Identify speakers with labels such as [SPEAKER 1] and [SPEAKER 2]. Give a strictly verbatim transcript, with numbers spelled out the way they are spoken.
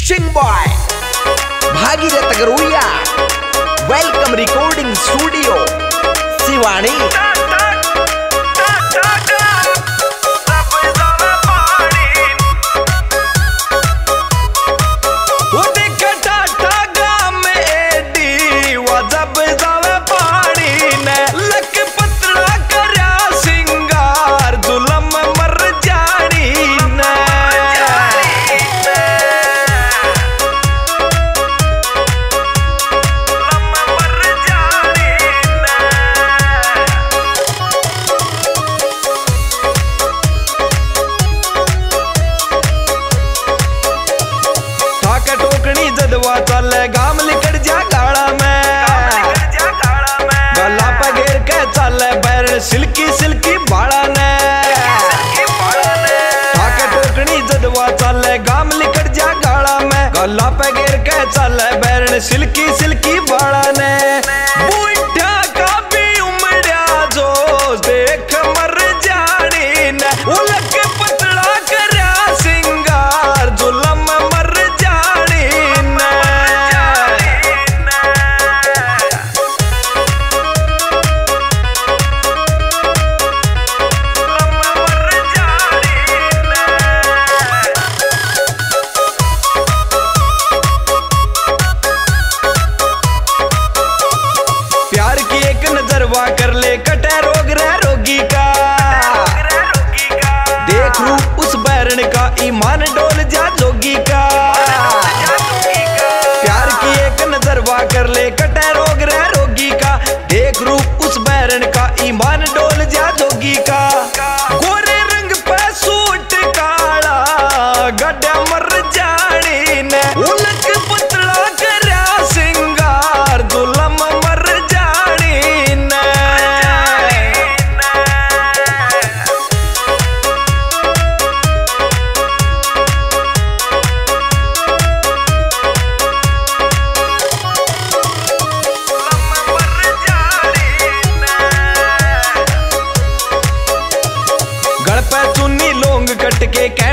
[SPEAKER 1] सिंग बॉय Bhagirath Garudiya welcome recording studio Shivani.
[SPEAKER 2] चले गाम लिकड़ जा गाड़ा में गला पे घेर के चले बैर सिल्की सिल्की बाड़ा ने ठाके टोकनी जदवा चले गाम लिकड़ जा गाड़ा में गला पे घेर के चले बैर सिल्की सिल्की बाड़ा ने बूढ़ा का भी उमड़ा जो देख मर जानी ने उलट के पतला करया सिंगार जुलम मर जानी ने। प्यार की एक नजर वा कर ले कटे रोग रे रोगी का देख रूप उस बैरण का ईमान डोल जा जोगी का। प्यार की एक नजर वा कर ले कटे रोग रे रोगी का देख रूप उस बैरण का ईमान डोल जा जोगी का। गोरे रंग पे सूट काला गड्ढा मर जानी ने उलट पतला करया सिंगार दुलम मर जानी ने। गल पे चुन्नी लोंग कट के